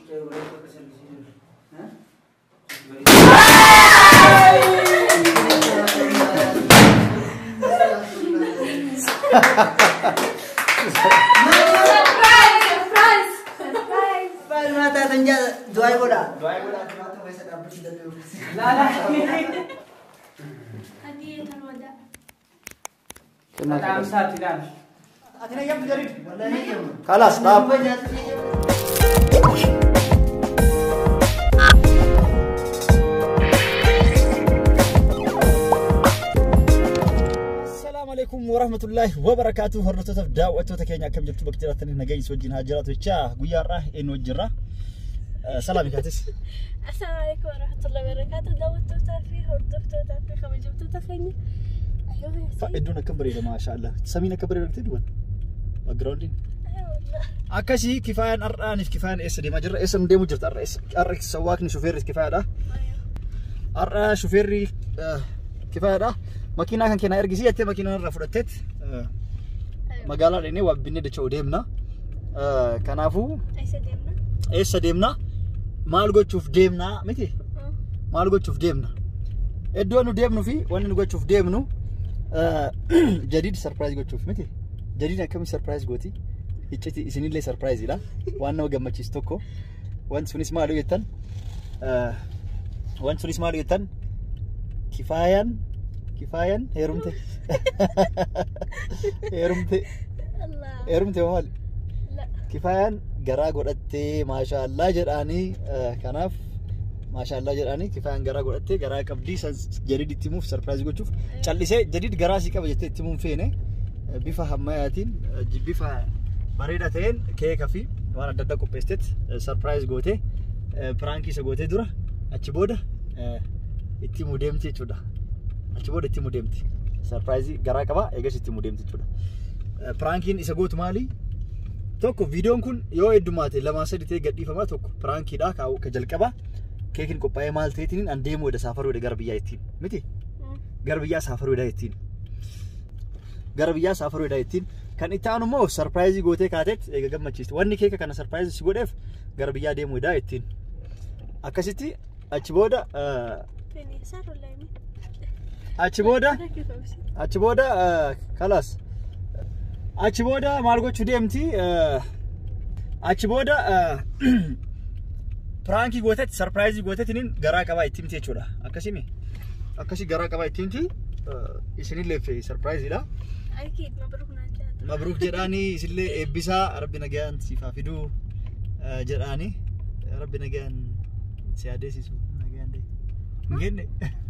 خلاص طاب السلام عليكم ورحمة الله وبركاته هرتوت دعوة تكينيا كم جبت بكتيرات نجاي سوجين هاجرات وشا غيارة إنه جرة سلام كاتس السلام عليكم ورحمة الله وبركاته دعوة تافي هرتوت تافي كم جبت تكينيا فإدونا كبري ما شاء الله سمينا كبري وقت دوان backgroundin akasi kifayaan ar'aanif kifayaan eessa deemaa jirra eessa nu deemu jirta ar'a sawaaqni shufeerri kifayaadha ar'a shufeerri kifayaadha makiinaa kan keenaa ergisi jettee makiinaa irraa fudhatteet magaalaa dheenee waa binnee dacha'u deemna kanaafuu eessa deemna maal gochuuf deemna miti maal gochuuf deemna iddoo nu deemnu fi wanni nu gochuuf deemnu jadiid surprise gochuuf miti jadiid akkami surprise gooti icciti isinillee surprise ila waan nama gammachiisu tokko waan sunis maal jettan kifayaan heerumte maal kifayaan garaa godhattee maashaallah jedhaanii kanaaf maashaallah jedhaanii kifayaan garaa godhattee garaa qabdii jadiid itti muuf surprise gochuuf callisee jadiid garaa si qaba jettee itti muun feene bifa hammayaatiin bifa bareeda ta'een keeka fi waan adda addaa qopheessiteet surprise gootee prank isa gootee dura achi booda itti mudeemti jechuudha achi booda itti mudeemti surprise garaa qaba eegas itti mudeemti jechuudha prankiin isa gootu maali tokko viidiyoon kun yoo heddumaate lama sadii ta'ee gadhiifama tokko prankiidha ka jalqaba keekin qophaa'ee maal ta'eetiin an deemu wada saafaruu wada garbiyyaa ittiin miti garbiyyaa saafaruu wada ittiin garbiyyaa saafaruu wada ittiin kan itti aanu immoo surprise gootee kaateet eega gammachiisti wanni keeka kana surprise si godheef garbiyyaa deemu wada ittiin akkasitti achi booda kalaas achi booda maal gochuu deemti achi booda pranki gooteet surprise gooteetiin garaa qabaa itti miti jechuudha akkasimi akkasi garaa qabaa itti miti isinillee fe surprise ila akid mabruuk jedhaanii isillee eebbisaa rabbi nagaan siifaa fiduu jedhaanii rabbi nagaan si adeesisu nagaan dee ngenne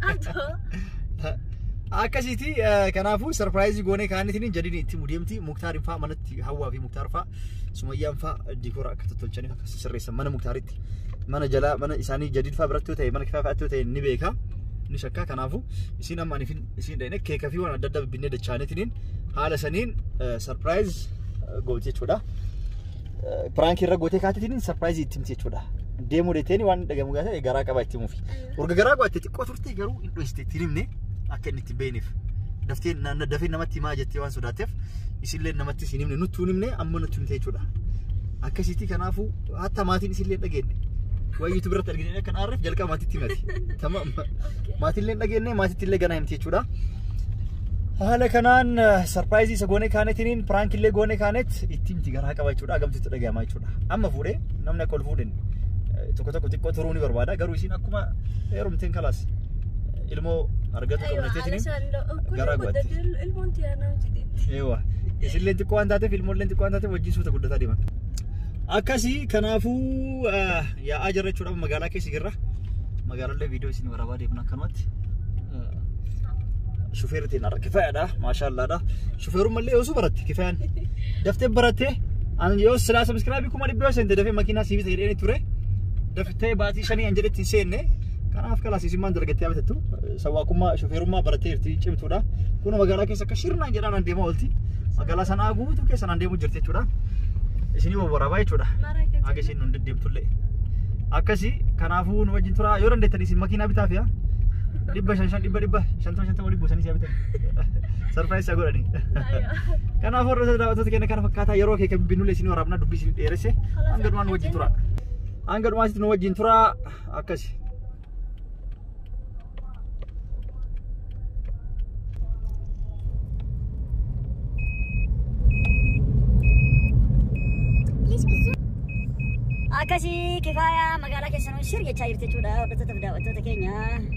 akkasitti kanaafuu surprise goonee kaanitiin jadiin itti mudeemti muktaarin faa manatti hawwaa fi muktaar faa sumayyaan faa diikoora akka tolchanii akka sirreessan mana muktaaritti mana jalaa mana isaanii jadiin faa biratti ta'e mana kifaa fa'aatti ta'e ni beeka ni shakka kanaafuu isin amma anifin isin dhayne keeka fi waan adda adda binnee dachaanitiin haala saniin surprise gootee jechuudha prank irra gootee kaatitiin surprise itti miti jechuudha deemuu deeteeni waan dhagamu gaasa garaa qaba itti muufi urga garaa qabatte xiqqoo turte garuu hin dhoysite itti himne akka inni itti beeniif dafee namatti himaa jettee waan sodaateef isillee namatti isin himne nutti himne amma nutti himte jechuudha akkasitti kanaafuu hatta maatiin isillee dhageenye wayiitu biratti argine kan aarref jalqaba maatiitti himati tamam maatillee dhageenye maatiittillee gana himti jechuudha haala kanaan surprise isa goone kaanetiin prank illee goone kaanet itti himti garaa qaba jechuudha agamtitti dhaga'ama jechuudha amma fuudhee namni akka ol fuudhen tokko xiqqoo turuu ni barbaada garuu isin akkuma heerumteen kalaas ilmoo argatu qabnateetiin garaa gooti ilmoon tiyaanaa hojjeteetti eewa isillee xiqqoo waan taateef ilmoolleen xiqqoo waan taateef wajjin suuta guddataa deeman akkasi kanaafuu yaa'aa jirra jechuudha magaalaa keessa jirra magaalaallee viidiyoo isin waraabaa deemna akkanumatti shufeertiin arra kifayaadha maashaallaadha shufeerummallee yoo baratte kifayaan daftee baratte an yoo silaa subscribe kuma dhibboo seente dafee makiinaa siibita jedhee ture daftee baatii shanii an jedhetti hin seenne kanaaf kalaas isimmaan dargattee abatettu sawwaaqummaa shufeerummaa barattee jirti cimtuudha kun magaalaa keessa akka shirnaan jedhaan an deemaa oolti magaalaa sanaa guutuu keessan an deemuu jirti jechuudha isinii waraabaa jechuudha akka isin nun deddeemtullee akkasi kanaafuu nu wajjin tura yoo dandeettan isin makiinaa bitaa fi'a dhibba shantama waliin buusanii si abitan surprise godhanii kanaafuu warra daawwattoota keenya kana fakkaataa yeroo kee kan binnulee isin waraabnaa dubbii isin dheeresse hanga dhumaan wajjin tura hanga dhumaatti nu wajjin turaa akkasi. Akasi kifaya magala keessanoo shirya chaayirte jechuudha hordoftoota daawwattoota keenya.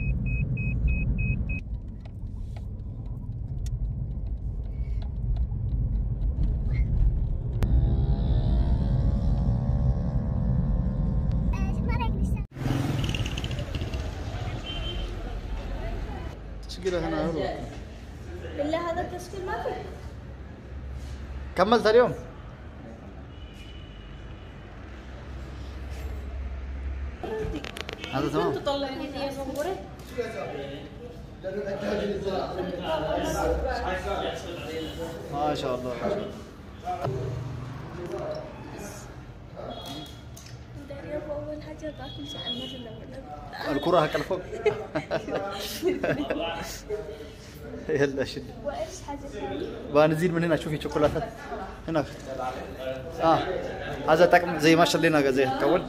تسجيل هنا بالله هذا التسجيل ما في. كملت اليوم؟ هذا تمام. تطلعني يا صبوري. ما شاء الله. أول حاجة باكل ساعة المرة الكرة هكا الفوق. يلا شد. وإيش حاجة ثانية؟ بنزيد من هنا شوفي شوكولاتات هنا. هذا طقم زي ما شلينا زي كول.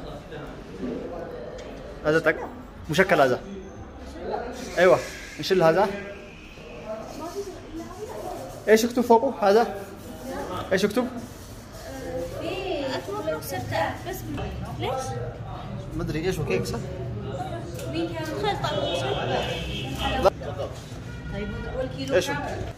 هذا طقم مشكل هذا. ايوه نشيل هذا. ايش يكتب فوقه هذا؟ ايش يكتب؟ أتوقع صرت بس ليش؟ ما ادري ايش وكيك صح؟ خلطة. طيب والكيلو ايش؟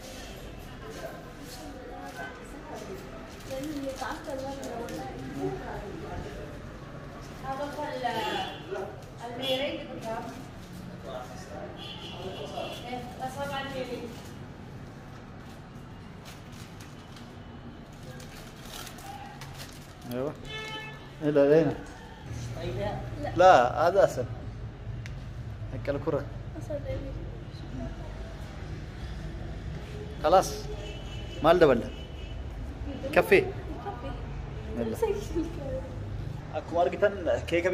ايوه لا هنا لا هذا اسهل هكا الكرة خلاص ما لده ولا كفي يلا اكو ارغتن كيكه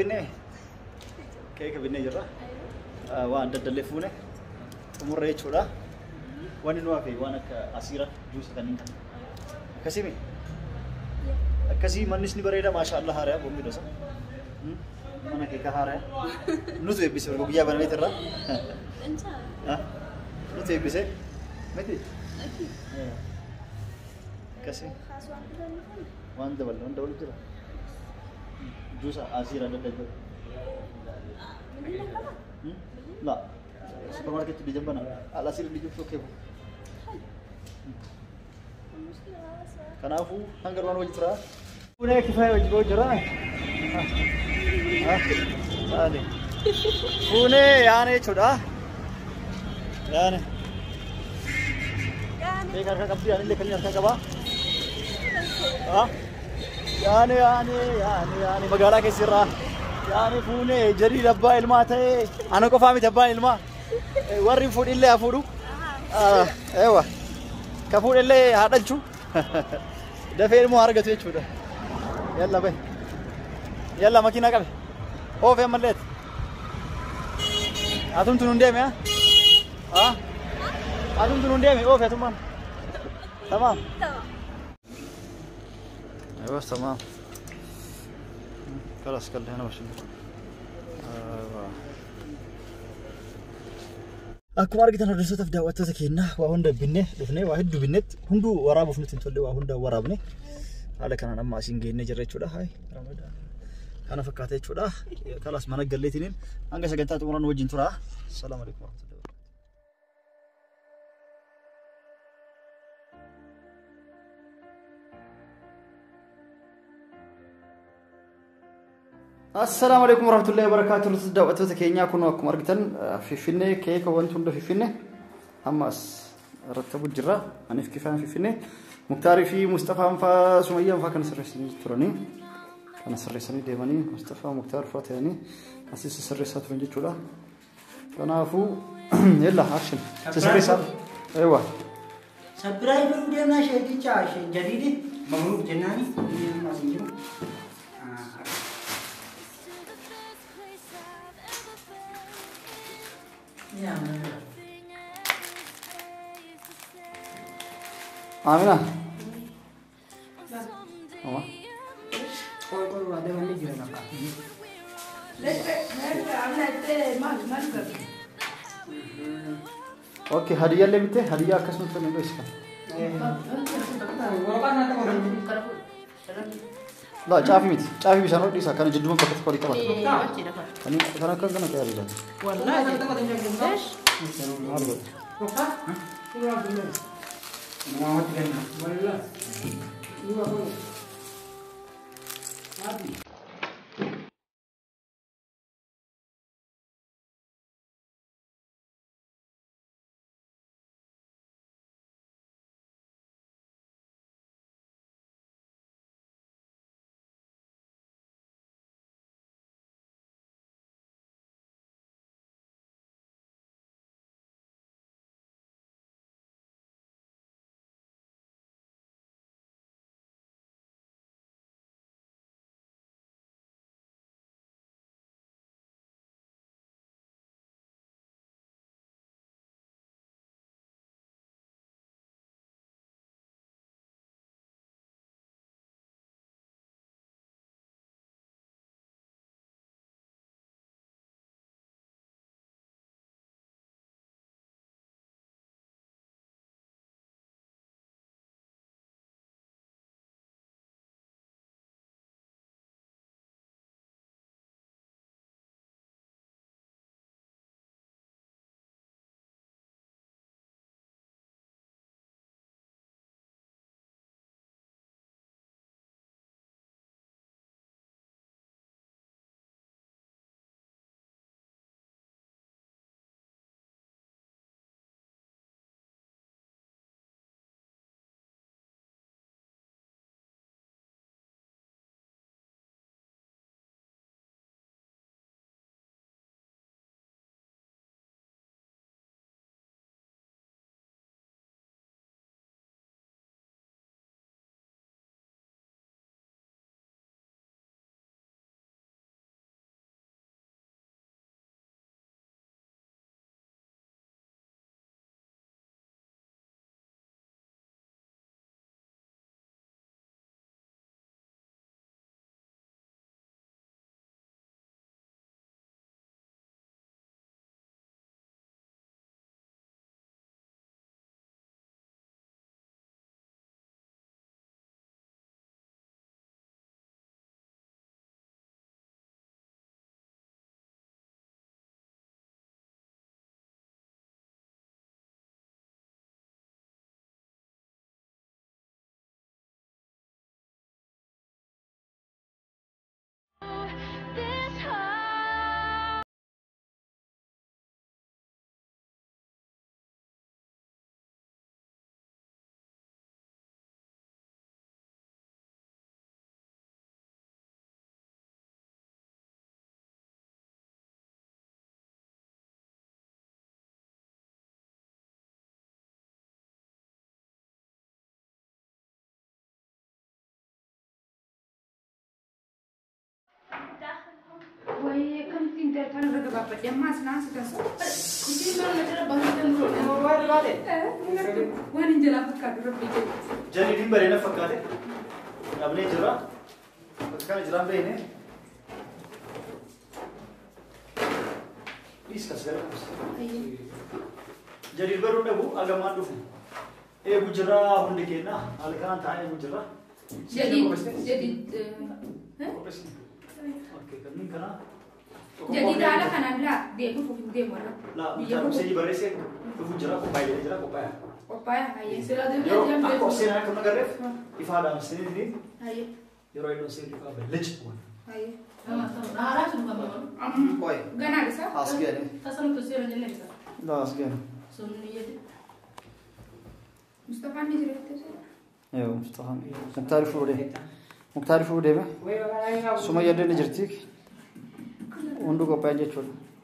بيني جرا وان ددلفونه تمر يچودا وان نوافي وانا اسيره جوس كنين كسيمي كسي منسني بريدا ما شاء الله هاريا بومي دوسا انا كيكه هاريا نوزي بيسو بيا بني ترى انت ها نوزي بيسه متي كسي وان دبل جرا جوس اسيره ددل لا سوبر ماركت di Jambana ala sir di Jogja kebo kanafu hangar wan wajitra pune kifaya wajgo jira ani pune yaane choda yaane ek harka kabdi ani lekhani harka kaba ha yaane magala ke sirra yaane pune jari rabba ilma tae ana ko fami dabba ilma warri fudille afudu ewa ka fudille hadanchu dafeer mo hargatu jechuudha yalla bay yalla makina qabe oofe mallet atumtu nu ndeme ha atumtu nu ndeme oofe atuman tamam ايوه تمام خلاص كله هنا ماشي akkuma argitan hordoftoota daawwattoota keenya waa hunda binne dhufne waa hedduu binnet hunduu waraabuuf nuti hin tolle waa hunda waraabne haala kanaan amma asiin geenne jirra jechuudha hay ramadaan kana fakkaata jechuudha kalaas mana galleetiniin hanga sagantaa xumuran wajjin tura assalaamu alaykum warahmatullahi السلام عليكم ورحمة الله وبركاته. دعوة كينيا كنا أكو مرقتن في فينة كيك وانتم ده في فينة أماس رتبوا الجرا أنا في كيفان في فينة مختاري في مصطفى أنفا سمية أنفا كان سرسني تراني كان سرسني ديماني مصطفى مختار فاتياني أسيس سرسات رنجي تولا كنا أفو يلا أكشن سرسات أيوة سبراي بودنا شيء كيشاش جديد مغلوب جناني ما سنجو آمينة ماما कोई वादे वाले जो ना اوكي هديه اللي بنتي هديه كسمت في الانجليزي لا شافي ميت شافي بيشانو دي كان جدو بكت كوري كمان كان كان كيا رجال والله ليش عرض Muhammad Gana. وهي كم تنتهي تنا رجع بدي ما سناس كسر كذي ما نجرب بس وين نجلا فكر ربي جاني دين برينا فكاته أبني جرا كان جرام بينه بيس كسر جاني برو نبو أجمع دوفو أبو جرا هندي كنا ألكان ثاني أبو جرا جديد اوكي كمين كنا jadi dala kanan la dia tu fufin dia mana لا macam saya ibarat saya tu jera ko pai jera ko pai opaya haye sila dia yo dia aku saya nak kena garif ifada mesti ni haye yo right no say ifada legit one haye Nara sudah kamu. boy gana bisa asli ni Tasam tu sih orang jenis. لا asli Sumni jadi. Mustafa ni jelas tu sih ايوه مصطفى مختار فودي ما سمية دين جرتيك وندو ko pai jechul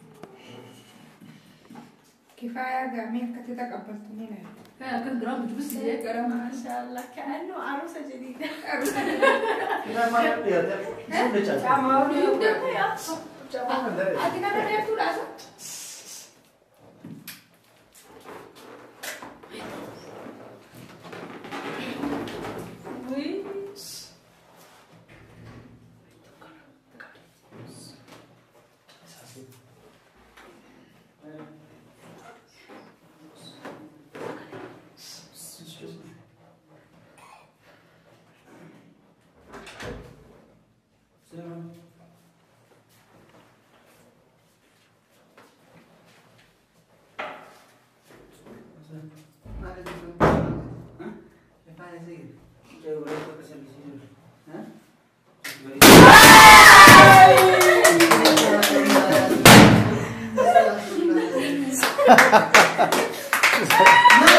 كفايه جميع كتير قبلتني له Kan geram bus dia. Geram. Masyaallah, كأنه عروسة جديدة. kita mana lihat ya sudah cacat Sama Udah ya. Atina ada dia tu rasa Nah,